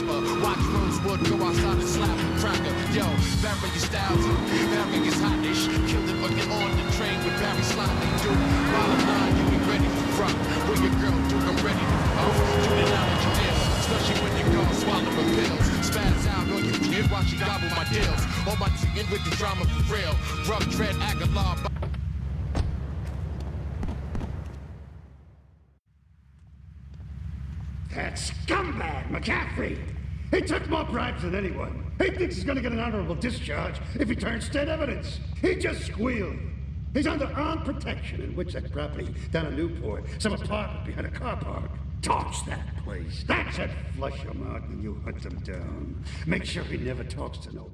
rapper. Watch Rosewood go outside and slap a cracker. Yo, various styles, various hotness. Killed it fucking on the train with Barry Sloppy, dude. Bottom line, you be ready for front. Where your girl, dude, I'm ready to off. Shooting out at your deal, especially when you go swallow the pills. Spaz out on you kid while she gobble my deals. On my team with the drama for real. Rough tread, Aguilar. That scumbag, McCaffrey! He took more bribes than anyone. He thinks he's gonna get an honorable discharge if he turns state evidence. He just squealed. He's under armed protection in Witchett property down in Newport, some apartment behind a car park. Torch that place. That should flush him out when you hunt him down. Make sure he never talks to nobody.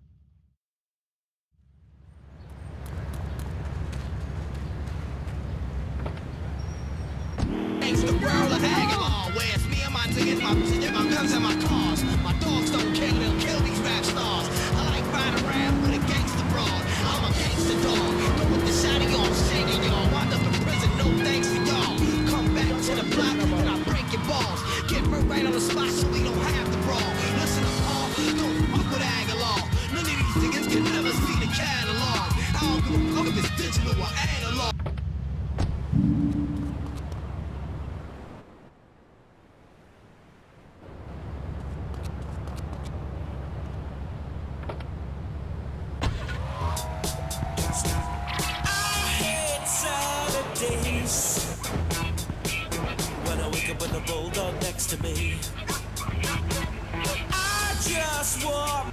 It's the world of Aguilar, where it's me and my tickets, my guns and my cars. My dogs don't care, they'll kill these rap stars. I like riding around with a gangster broad. I'm a gangster dog, know what the shotty on, shaking y'all. Wind up in prison, no thanks to y'all. Come back to the block and I break your balls. Get murked right on the spot so we don't have to brawl. Listen up, Paul, don't fuck with Aguilar. None of these niggas can never see the catalog. I don't give a fuck if it's digital or analog. When I wake up with a bulldog next to me, I just want.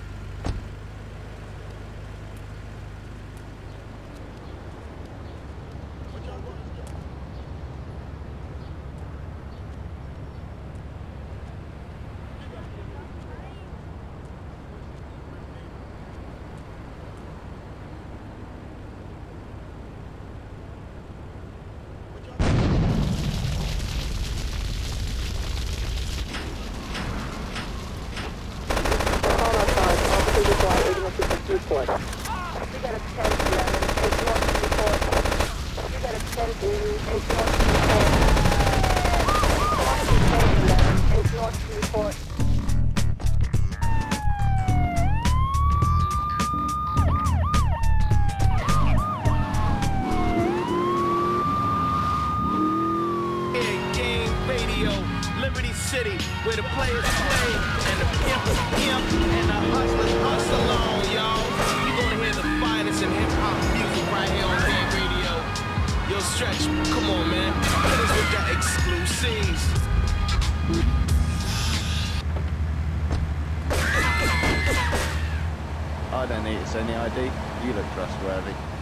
Report. We got a 10-11, 8 North report. We got a 10-11, 8 North report. 10-11, 8 North report. Game Radio, Liberty City, where the players play and the pimps pimp and the hustlers hustle on, y'all. You gonna hear the finest in hip-hop music right here on Game Radio. Yo, Stretch, come on, man. Hit us with the exclusives. I don't need to send the ID. You look trustworthy.